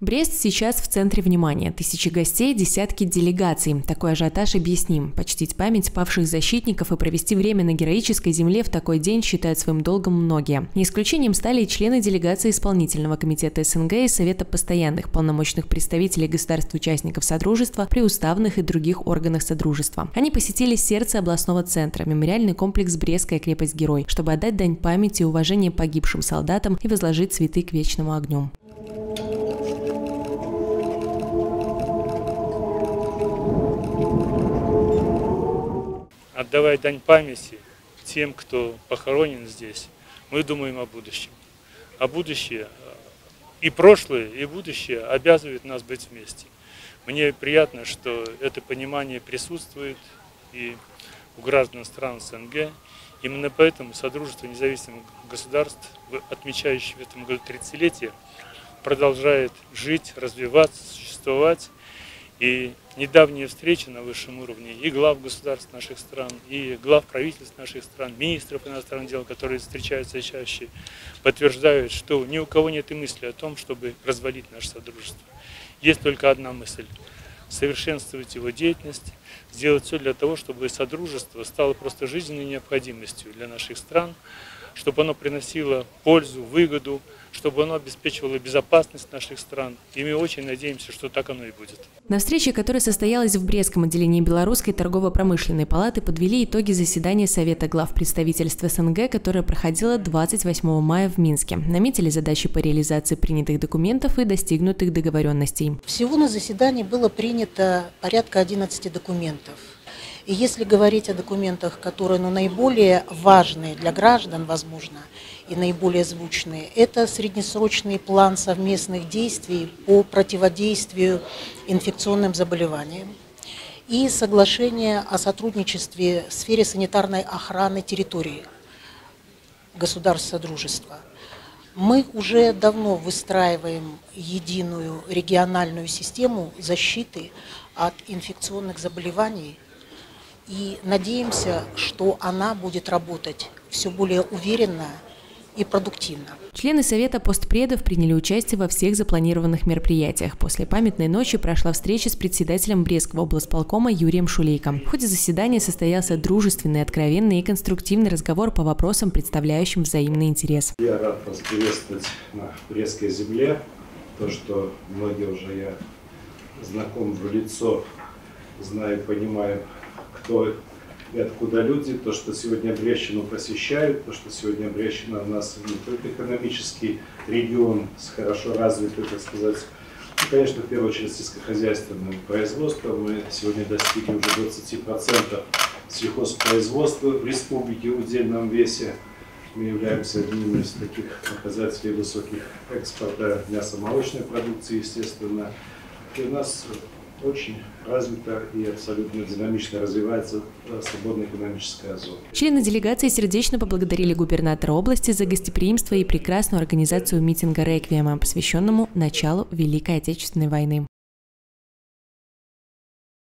Брест сейчас в центре внимания. Тысячи гостей, десятки делегаций. Такой ажиотаж объясним. Почтить память павших защитников и провести время на героической земле в такой день считают своим долгом многие. Не исключением стали и члены делегации Исполнительного комитета СНГ и Совета постоянных полномочных представителей государств-участников Содружества при уставных и других органах Содружества. Они посетили сердце областного центра, мемориальный комплекс «Брестская крепость-герой», чтобы отдать дань памяти и уважения погибшим солдатам и возложить цветы к вечному огню. Отдавая дань памяти тем, кто похоронен здесь, мы думаем о будущем. А будущее, и прошлое, и будущее обязывают нас быть вместе. Мне приятно, что это понимание присутствует и у граждан стран СНГ. Именно поэтому Содружество независимых государств, отмечающее в этом году 30-летие, продолжает жить, развиваться, существовать. И недавние встречи на высшем уровне и глав государств наших стран, и глав правительств наших стран, министров иностранных дел, которые встречаются чаще, подтверждают, что ни у кого нет и мысли о том, чтобы развалить наше Содружество. Есть только одна мысль – совершенствовать его деятельность, сделать все для того, чтобы Содружество стало просто жизненной необходимостью для наших стран, чтобы оно приносило пользу, выгоду, чтобы оно обеспечивало безопасность наших стран. И мы очень надеемся, что так оно и будет. На встрече, которая состоялась в Брестском отделении Белорусской торгово-промышленной палаты, подвели итоги заседания Совета глав представительств СНГ, которое проходило 28 мая в Минске. Наметили задачи по реализации принятых документов и достигнутых договоренностей. Всего на заседании было принято порядка 11 документов. И если говорить о документах, которые наиболее важные для граждан, возможно, и наиболее звучные, это среднесрочный план совместных действий по противодействию инфекционным заболеваниям и соглашение о сотрудничестве в сфере санитарной охраны территории государств Содружества. Мы уже давно выстраиваем единую региональную систему защиты от инфекционных заболеваний, и надеемся, что она будет работать все более уверенно и продуктивно. Члены Совета постпредов приняли участие во всех запланированных мероприятиях. После памятной ночи прошла встреча с председателем Брестского облсполкома Юрием Шулейко. В ходе заседания состоялся дружественный, откровенный и конструктивный разговор по вопросам, представляющим взаимный интерес. Я рад вас приветствовать на Брестской земле. То, что многие уже я знаком в лицо, знаю, понимаю, кто и откуда люди, то, что сегодня Брестщину посещают, то, что сегодня Брестщина у нас не только экономический регион с хорошо развитой, так сказать, ну, конечно, в первую очередь сельскохозяйственным производством. Мы сегодня достигли уже 20% сельхозпроизводства в республике в удельном весе. Мы являемся одним из таких показателей высоких экспорта мясо-молочной продукции, естественно. И у нас очень развита и абсолютно динамично развивается свободная экономическая зона. Члены делегации сердечно поблагодарили губернатора области за гостеприимство и прекрасную организацию митинга реквиема, посвященному началу Великой Отечественной войны.